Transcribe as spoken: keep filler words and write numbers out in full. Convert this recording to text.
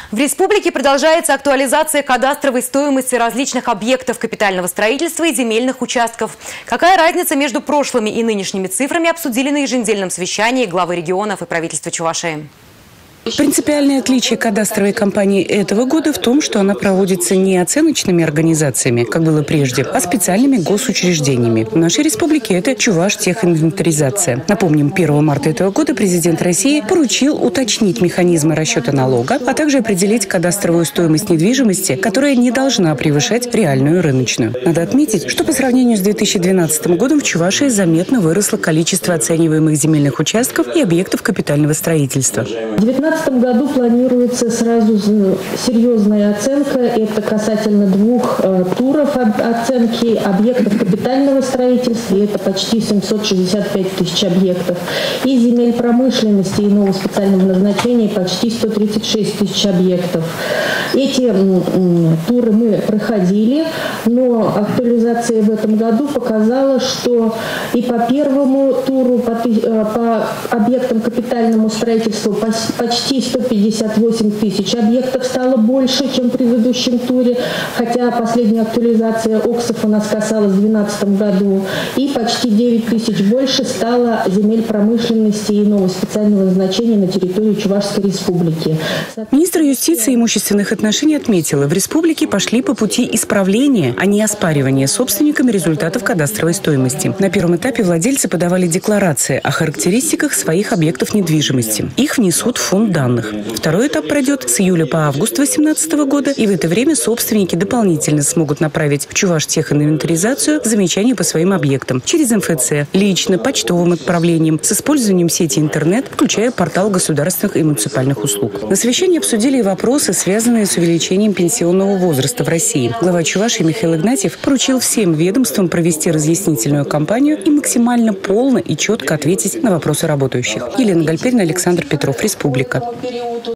В республике продолжается актуализация кадастровой стоимости различных объектов капитального строительства и земельных участков. Какая разница между прошлыми и нынешними цифрами, обсудили на еженедельном совещании главы регионов и правительства Чувашии. Принципиальное отличие кадастровой кампании этого года в том, что она проводится не оценочными организациями, как было прежде, а специальными госучреждениями. В нашей республике это Чуваш-техинвентаризация. Напомним, первого марта этого года президент России поручил уточнить механизмы расчета налога, а также определить кадастровую стоимость недвижимости, которая не должна превышать реальную рыночную. Надо отметить, что по сравнению с две тысячи двенадцатым годом в Чувашии заметно выросло количество оцениваемых земельных участков и объектов капитального строительства. В две тысячи девятнадцатом году планируется сразу серьезная оценка. Это касательно двух э, туров оценки объектов капитального строительства. Это почти семьсот шестьдесят пять тысяч объектов. И земель промышленности и иного специального назначения почти сто тридцать шесть тысяч объектов. Эти э, туры мы проходили, но актуализация в этом году показала, что и по первому туру, по, э, по объектам капитальному строительству почти сто пятьдесят восемь тысяч объектов стало больше, чем в предыдущем туре, хотя последняя актуализация ОКСов у нас касалась в две тысячи двенадцатом году, и почти девять тысяч больше стало земель промышленности и иного специального назначения на территории Чувашской республики. Министр юстиции и имущественных отношений отметила, в республике пошли по пути исправления, а не оспаривания собственниками результатов кадастровой стоимости. На первом этапе владельцы подавали декларации о характеристиках своих объектов недвижимости. Их внесут в фонд данных. Второй этап пройдет с июля по август две тысячи восемнадцатого года, и в это время собственники дополнительно смогут направить в Чуваш-техинвентаризацию замечания по своим объектам через эм эф цэ, лично, почтовым отправлением, с использованием сети интернет, включая портал государственных и муниципальных услуг. На совещании обсудили и вопросы, связанные с увеличением пенсионного возраста в России. Глава Чувашии Михаил Игнатьев поручил всем ведомствам провести разъяснительную кампанию и максимально полно и четко ответить на вопросы работающих. Елена Гальперина, Александр Петров, Республика.